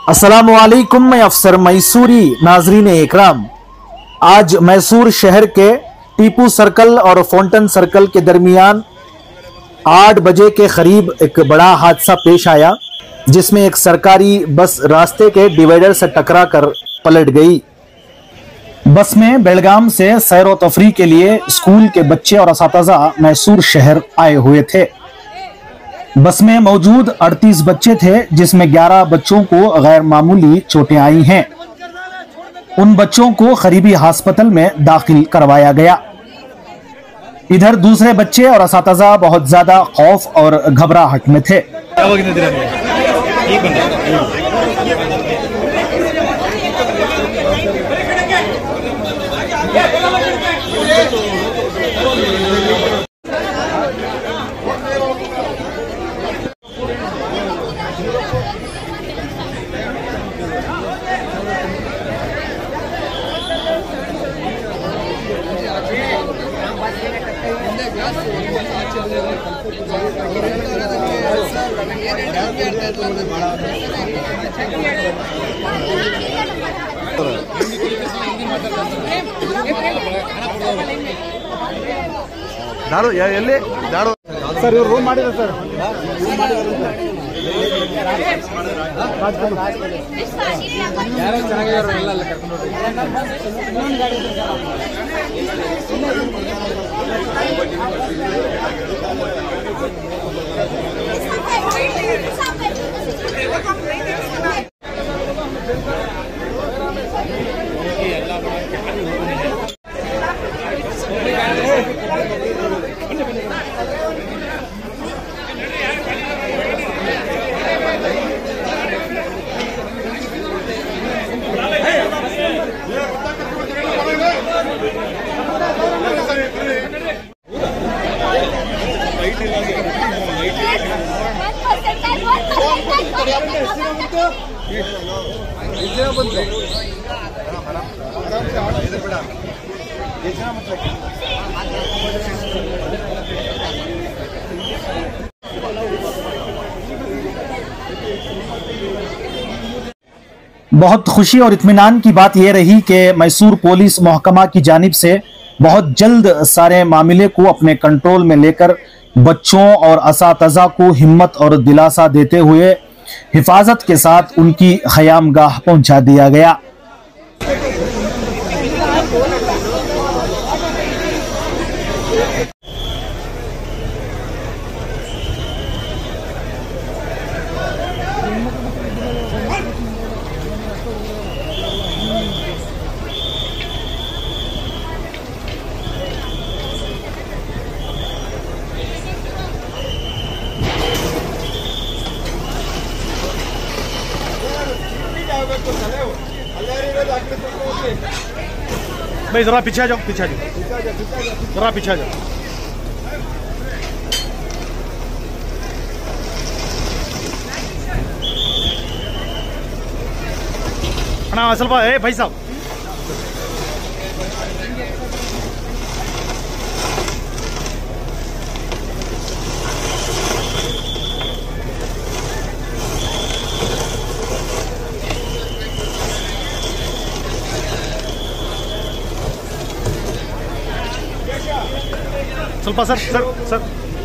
अस्सलामुअलैकुम, मैं अफसर मैसूरी। नाजरीन इकराम, आज मैसूर शहर के टीपू सर्कल और फाउंटेन सर्कल के दरमियान 8 बजे के करीब एक बड़ा हादसा पेश आया, जिसमें एक सरकारी बस रास्ते के डिवाइडर से टकरा कर पलट गई। बस में बेलगाम से सैर व तफरी के लिए स्कूल के बच्चे और असातिज़ा मैसूर शहर आए हुए थे। बस में मौजूद 38 बच्चे थे, जिसमें 11 बच्चों को गैर मामूली चोटें आई हैं। उन बच्चों को करीबी अस्पताल में दाखिल करवाया गया। इधर दूसरे बच्चे और असातिज़ा बहुत ज्यादा खौफ और घबराहट में थे। दारू ಎಲ್ಲಿ दारू सर इವರು ರೂಮ್ ಮಾಡಿದ್ರು ಸರ್। ಯಾರು ಚೆನ್ನಾಗಿರೋರು ಎಲ್ಲ ಅಲ್ಲ ಕರ್ಕೊಂಡು बहुत खुशी और इत्मीनान की बात यह रही कि मैसूर पुलिस महकमा की जानिब से बहुत जल्द सारे मामले को अपने कंट्रोल में लेकर बच्चों और असातिज़ा को हिम्मत और दिलासा देते हुए हिफाजत के साथ उनकी ख़यामगाह पहुंचा दिया गया। भाई जरा पीछे आ जाओ, पीछे आ जाओ, जरा पीछे आ जाओ। अना असल ए भाई साहब, ಸ್ವಲ್ಪ ಸರ್ ಸರ್ ಸರ್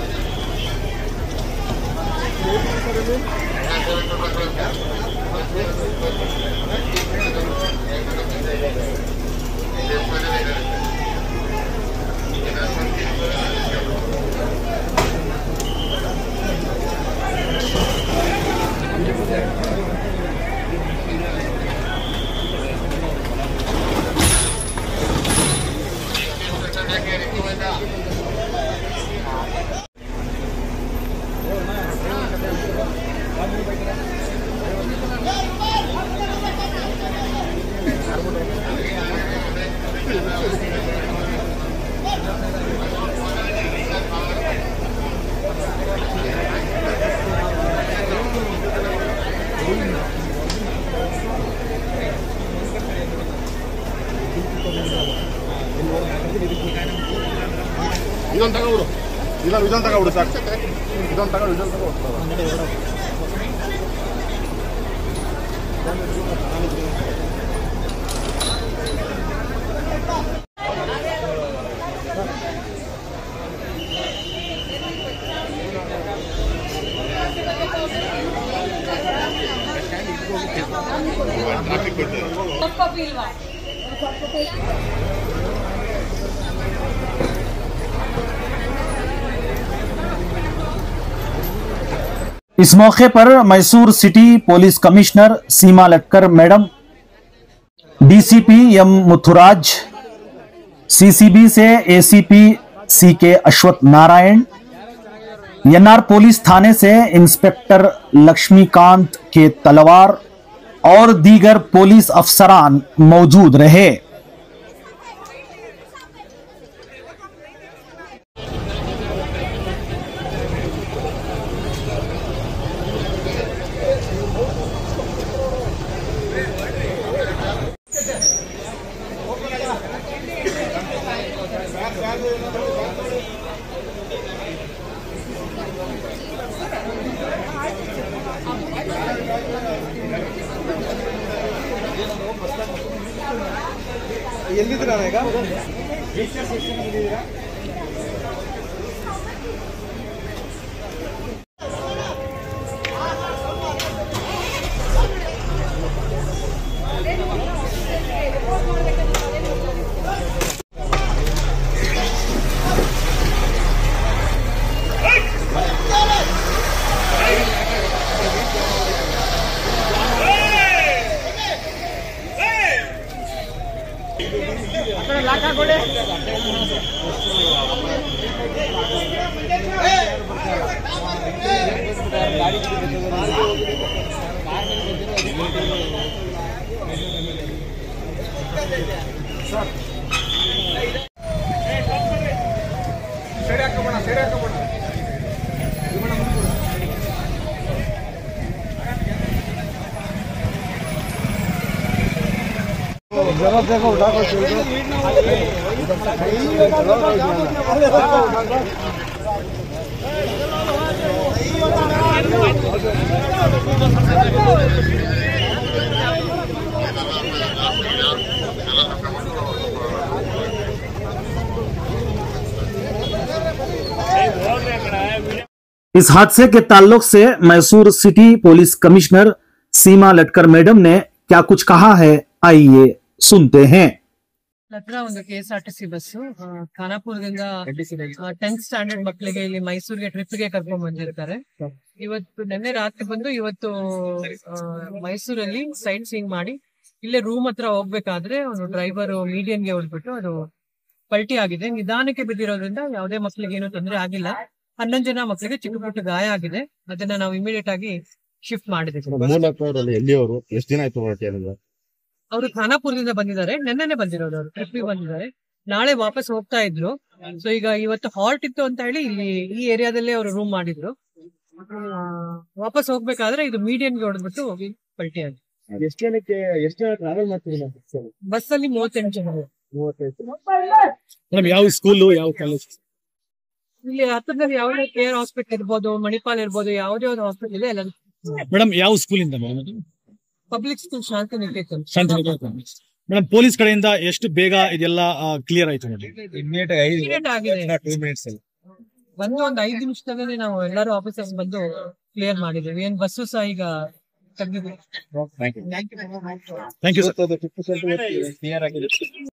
ಇದೊಂದು ತಗೊಬಿಡು, ಇದೊಂದು ತಗೊಬಿಡು ಸಾಕು, ಇದೊಂದು ತಗೊಡು, ಇದೊಂದು ತಗೋ. इस मौके पर Mysore city police commissioner Seema Latkar madam, DCP M Muthuraj, CCB से ACP CK Ashwath Narayan, NR police थाने से इंस्पेक्टर लक्ष्मीकांत के तलवार और दीगर पुलिस अफसरान मौजूद रहे। इस हादसे के ताल्लुक से Mysore city police commissioner Seema Latkar madam ने क्या कुछ कहा है, आइए सुनते हैं। ಹತ್ರ ಒಂದು KSRTC ಬಸ್ಸು ಖಾನಾಪುರದಿಂದ 10th ಸ್ಟ್ಯಾಂಡರ್ಡ್ ಮಕ್ಕಳಿಗೆ ಇಲ್ಲಿ ಮೈಸೂರಿಗೆ ಟ್ರಿಪ್ಗೆ ಕರ್ಕೊಂಡ್ ಬಂದಿರ್ತಾರೆ. ಇವತ್ತು ನಿನ್ನೆ ರಾತ್ರಿ ಬಂದು ಇವತ್ತು ಮೈಸೂರಲ್ಲಿ ಸೈಟ್ ಸೀಯಿಂಗ್ ಮಾಡಿ ಇಲ್ಲೇ ರೂಮ್ ಹತ್ರ ಹೋಗ್ಬೇಕಾದ್ರೆ ಅವನು ಡ್ರೈವರ್ ಮೀಡಿಯನ್ಗೆ ಹೊಡ್ಬಿಟ್ಟು ಅದು ಪಲ್ಟಿ ಆಗಿದೆ. ನಿಧಾನಕ್ಕೆ ಬಿದ್ದಿರೋದ್ರಿಂದ ಯಾವುದೇ ಮಕ್ಕಳಿಗೆ ಏನು ತೊಂದರೆ ಆಗಿಲ್ಲ. 11 ಜನ ಮಕ್ಕಳಿಗೆ ಚಿಕ್ಕ ಪುಟ್ಟ ಗಾಯ ಆಗಿದೆ. ಅದನ್ನ ನಾವು ಇಮಿಡಿಯೇಟ್ ಆಗಿ ಶಿಫ್ಟ್ ಮಾಡಿದ್ದೀವಿ. ಎಷ್ಟು ದಿನ ಆಯ್ತು? ಅವರು ಖಾನಾಪುರದಿಂದ ಬಂದಿದ್ದಾರೆ, ನೆನ್ನೆನೆ ಬಂದಿರೋದು. ಅವರು ಟ್ರಿಪ್ಗೆ ಬಂದಿದ್ದಾರೆ, ನಾಳೆ ವಾಪಸ್ ಹೋಗ್ತಾ ಇದ್ರು. ಸೊ ಈಗ ಇವತ್ತು ಹಾಲ್ಟ್ ಇತ್ತು ಅಂತ ಹೇಳಿ ಇಲ್ಲಿ ಈ ಏರಿಯಾದಲ್ಲೇ ಅವರು ರೂಮ್ ಮಾಡಿದ್ರು. ವಾಪಸ್ ಹೋಗ್ಬೇಕಾದ್ರೆ ಇದು ಮೀಡಿಯನ್ಗೆ ಹೊಡೆದ್ಬಿಟ್ಟು ಪಲ್ಟಿ ಆಗಿದೆ. ಬಸ್ ಅಲ್ಲಿ 38 ಜನ. ಯಾವ ಸ್ಕೂಲು, ಯಾವ ಕಾಲೇಜ್? ಇಲ್ಲಿ ಹತ್ತಿರದಲ್ಲಿ ಯಾವುದೇ ಕೇರ್ ಹಾಸ್ಪಿಟಲ್ ಇರ್ಬೋದು, ಮಣಿಪಾಲ್ ಇರ್ಬೋದು, ಯಾವುದೇ ಒಂದು ಹಾಸ್ಪಿಟಲ್ ಇದೆ ಎಲ್ಲ. ಮೇಡಮ್ ಯಾವ ಸ್ಕೂಲಿಂದ? Public school Shanti Niketan. Madam police ಕಡೆಯಿಂದ ಎಷ್ಟು ಬೇಗ ಇದೆಲ್ಲ ಕ್ಲಿಯರ್ ಆಯ್ತು ನೋಡಿ? ಇಮಿಡಿಯೇಟ್ ಆಗಿದೆ. ಬಂದು ಒಂದು 5 ನಿಮಿಷದಲ್ಲೇ ನಾವು ಎಲ್ಲರೂ ಆಫೀಸರ್ಸ್ ಬಂದು ಕ್ಲಿಯರ್ ಮಾಡಿದ್ದೇವೆ. ಏನ್ ಬಸ್ಸು ಸಹ ಈಗ ತೆಗೆದಿದೆ. Thank you sir.